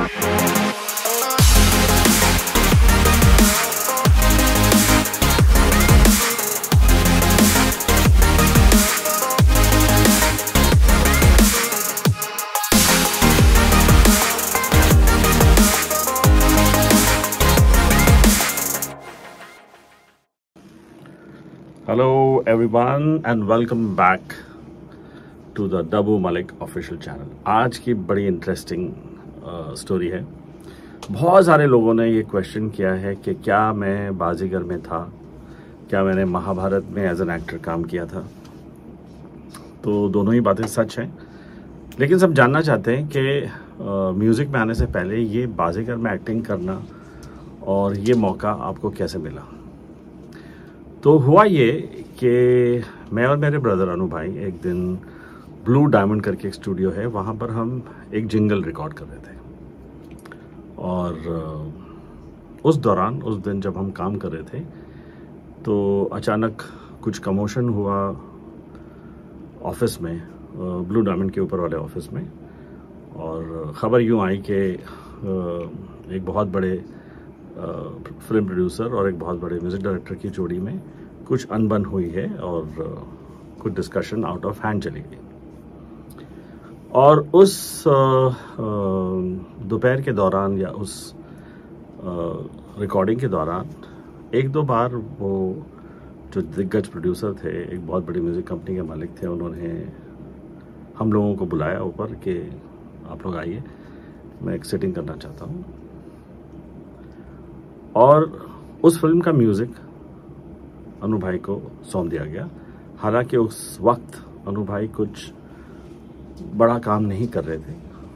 Hello everyone and welcome back to the Dabbu Malik official channel. आज की बड़ी इंटरेस्टिंग स्टोरी है। बहुत सारे लोगों ने ये क्वेश्चन किया है कि क्या मैं बाजीगर में था, क्या मैंने महाभारत में एज एन एक्टर काम किया था। तो दोनों ही बातें सच हैं, लेकिन सब जानना चाहते हैं कि म्यूज़िक में आने से पहले ये बाजीगर में एक्टिंग करना और ये मौका आपको कैसे मिला। तो हुआ ये कि मैं और मेरे ब्रदर अनु भाई एक दिन ब्लू डायमंड करके एक स्टूडियो है, वहाँ पर हम एक जिंगल रिकॉर्ड कर रहे थे। और उस दौरान उस दिन जब हम काम कर रहे थे तो अचानक कुछ कमोशन हुआ ऑफिस में, ब्लू डायमंड के ऊपर वाले ऑफिस में। और ख़बर यूँ आई कि एक बहुत बड़े फिल्म प्रोड्यूसर और एक बहुत बड़े म्यूज़िक डायरेक्टर की जोड़ी में कुछ अनबन हुई है और कुछ डिस्कशन आउट ऑफ हैंड चली गई। और उस दोपहर के दौरान या उस रिकॉर्डिंग के दौरान एक दो बार वो जो दिग्गज प्रोड्यूसर थे, एक बहुत बड़ी म्यूज़िक कंपनी के मालिक थे, उन्होंने हम लोगों को बुलाया ऊपर कि आप लोग आइए, मैं एक सेटिंग करना चाहता हूँ। और उस फिल्म का म्यूज़िक अनु भाई को सौंप दिया गया। हालांकि उस वक्त अनु भाई कुछ बड़ा काम नहीं कर रहे थे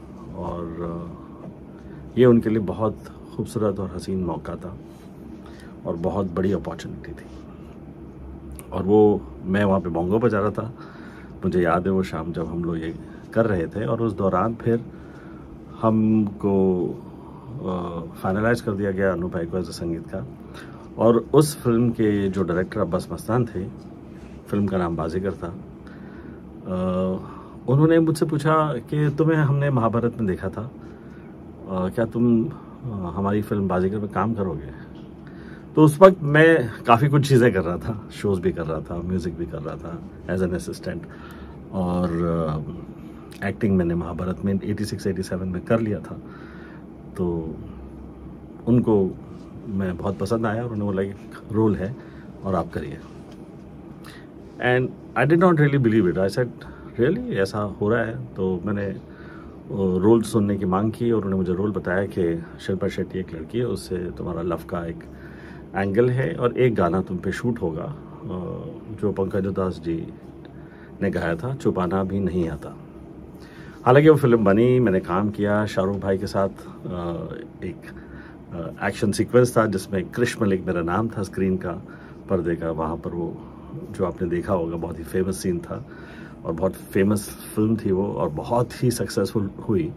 और ये उनके लिए बहुत खूबसूरत और हसीन मौका था और बहुत बड़ी अपॉर्चुनिटी थी। और वो मैं वहाँ पे बोंगो बजा रहा था। मुझे याद है वो शाम जब हम लोग ये कर रहे थे और उस दौरान फिर हमको फाइनलाइज कर दिया गया अनु भाई को एज अ संगीतकार। और उस फिल्म के जो डायरेक्टर अब्बास मस्तान थे, फिल्म का नाम बाजीगर था, उन्होंने मुझसे पूछा कि तुम्हें हमने महाभारत में देखा था, क्या तुम हमारी फिल्म बाजीगर में काम करोगे। तो उस वक्त मैं काफ़ी कुछ चीज़ें कर रहा था, शोज़ भी कर रहा था, म्यूज़िक भी कर रहा था एज एन असिस्टेंट, और एक्टिंग मैंने महाभारत में 86-87 में कर लिया था। तो उनको मैं बहुत पसंद आया और उन्हें बोला कि रोल है और आप करिए। And I did not really believe it. I said really ऐसा हो रहा है। तो मैंने रोल सुनने की मांग की और उन्होंने मुझे रोल बताया कि शिल्पा शेट्टी एक लड़की है, उससे तुम्हारा लव का एक एंगल है और एक गाना तुम पे शूट होगा जो पंकज उधास जी ने गाया था, छुपाना भी नहीं आता। हालांकि वो फिल्म बनी, मैंने काम किया शाहरुख भाई के साथ। एक एक्शन सीक्वेंस था जिसमें कृष मलिक मेरा नाम था, स्क्रीन का पर्दे का। वहाँ पर वो जो आपने देखा होगा बहुत ही फेमस सीन था और बहुत फेमस फिल्म थी वो, और बहुत ही सक्सेसफुल हुई।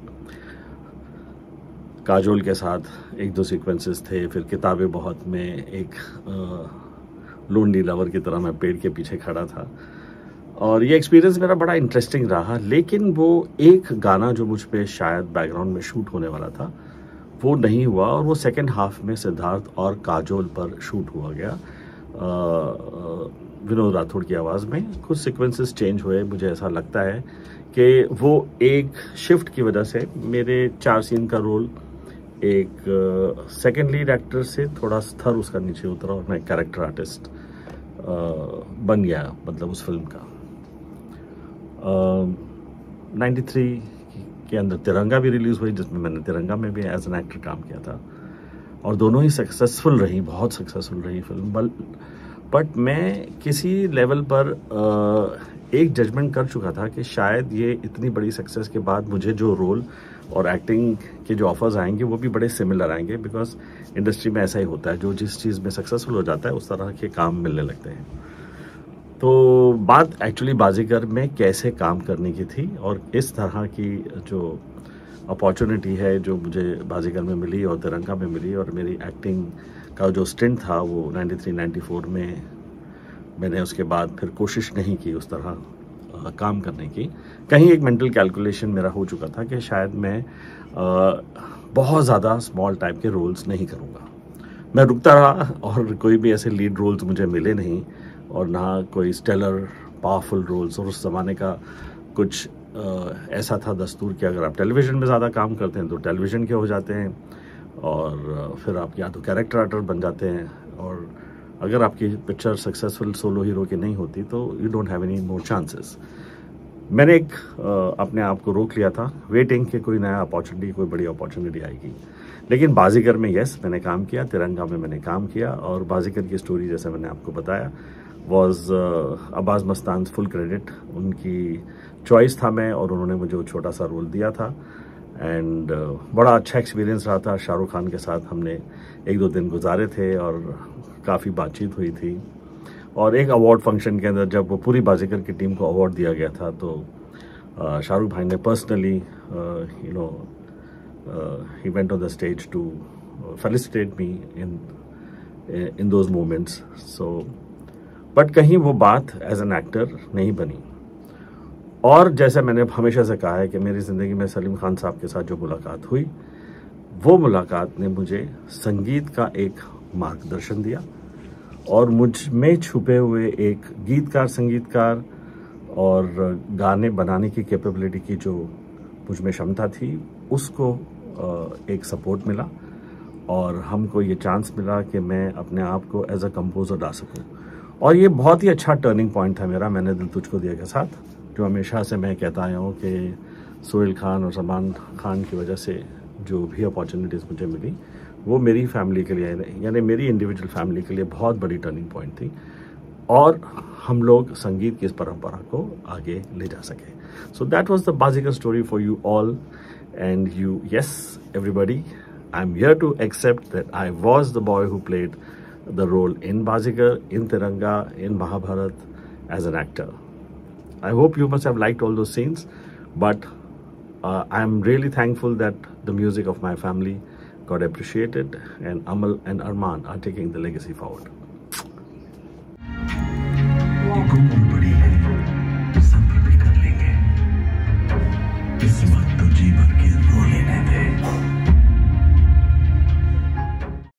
काजोल के साथ एक दो सीक्वेंसेस थे, फिर किताबें बहुत में एक लोनली लवर की तरह मैं पेड़ के पीछे खड़ा था। और ये एक्सपीरियंस मेरा बड़ा इंटरेस्टिंग रहा। लेकिन वो एक गाना जो मुझ पे शायद बैकग्राउंड में शूट होने वाला था वो नहीं हुआ, और वो सेकेंड हाफ में सिद्धार्थ और काजोल पर शूट हुआ गया। विनोद राठौड़ की आवाज़ में कुछ सीक्वेंसेस चेंज हुए। मुझे ऐसा लगता है कि वो एक शिफ्ट की वजह से मेरे 4 सीन का रोल एक सेकेंड लीड एक्टर से थोड़ा स्तर उसका नीचे उतरा और मैं कैरेक्टर आर्टिस्ट बन गया, मतलब उस फिल्म का। 93 के अंदर तिरंगा भी रिलीज़ हुई, जिसमें मैंने तिरंगा में भी एज एन एक्टर काम किया था, और दोनों ही सक्सेसफुल रही, बहुत सक्सेसफुल रही फिल्म। बट मैं किसी लेवल पर एक जजमेंट कर चुका था कि शायद ये इतनी बड़ी सक्सेस के बाद मुझे जो रोल और एक्टिंग के जो ऑफर्स आएंगे वो भी बड़े सिमिलर आएंगे, बिकॉज इंडस्ट्री में ऐसा ही होता है, जो जिस चीज़ में सक्सेसफुल हो जाता है उस तरह के काम मिलने लगते हैं। तो बात एक्चुअली बाजीगर में कैसे काम करने की थी, और इस तरह की जो अपॉर्चुनिटी है जो मुझे बाजीगर में मिली और तिरंगा में मिली, और मेरी एक्टिंग का जो स्टिंट था वो 93-94 में, मैंने उसके बाद फिर कोशिश नहीं की उस तरह काम करने की। कहीं एक मेंटल कैलकुलेशन मेरा हो चुका था कि शायद मैं बहुत ज़्यादा स्मॉल टाइप के रोल्स नहीं करूँगा। मैं रुकता रहा और कोई भी ऐसे लीड रोल्स मुझे मिले नहीं, और ना कोई स्टेलर पावरफुल रोल्स। और उस ज़माने का कुछ ऐसा था दस्तूर कि अगर आप टेलीविज़न में ज़्यादा काम करते हैं तो टेलीविज़न के हो जाते हैं, और फिर आप या तो कैरेक्टर आर्टिस्ट बन जाते हैं, और अगर आपकी पिक्चर सक्सेसफुल सोलो हीरो की नहीं होती तो you don't have any more chances. मैंने एक अपने आप को रोक लिया था, वेटिंग कि कोई नया अपॉर्चुनिटी, कोई बड़ी अपॉर्चुनिटी आएगी। लेकिन बाजीगर में यस मैंने काम किया, तिरंगा में मैंने काम किया, और बाजीगर की स्टोरी जैसे मैंने आपको बताया was Abbas Mustan, full credit उनकी चॉइस था मैं, और उन्होंने मुझे वो छोटा सा रोल दिया था। एंड बड़ा अच्छा एक्सपीरियंस रहा था। शाहरुख खान के साथ हमने 1-2 दिन गुजारे थे और काफ़ी बातचीत हुई थी। और एक अवार्ड फंक्शन के अंदर जब वो पूरी बाजीगर की टीम को अवार्ड दिया गया था तो शाहरुख भाई ने personally he went on the stage to felicitate me in those moments. So but कहीं वो बात एज एन एक्टर नहीं बनी। और जैसे मैंने हमेशा से कहा है कि मेरी ज़िंदगी में सलीम खान साहब के साथ जो मुलाकात हुई, वो मुलाकात ने मुझे संगीत का एक मार्गदर्शन दिया, और मुझ में छुपे हुए एक गीतकार, संगीतकार और गाने बनाने की कैपेबिलिटी की जो मुझ में क्षमता थी, उसको एक सपोर्ट मिला, और हमको ये चांस मिला कि मैं अपने आप को एज अ कंपोज़र ला सकूं। और ये बहुत ही अच्छा टर्निंग पॉइंट था मेरा मैंने दिल तुझको दिया के साथ, जो हमेशा से मैं कहता आया हूँ कि सोहेल खान और सलमान खान की वजह से जो भी अपॉर्चुनिटीज़ मुझे मिली वो मेरी फैमिली के लिए, यानी मेरी इंडिविजुअल फैमिली के लिए बहुत बड़ी टर्निंग पॉइंट थी, और हम लोग संगीत की इस परंपरा को आगे ले जा सके। So that was the Baazigar story for you all, and you, yes everybody, I am here to accept that I was the boy who played the role in Bazigar, in Tiranga, in Mahabharat as an actor. I hope you must have liked all those scenes, but I'm really thankful that the music of my family got appreciated, and Amal and Arman are taking the legacy forward.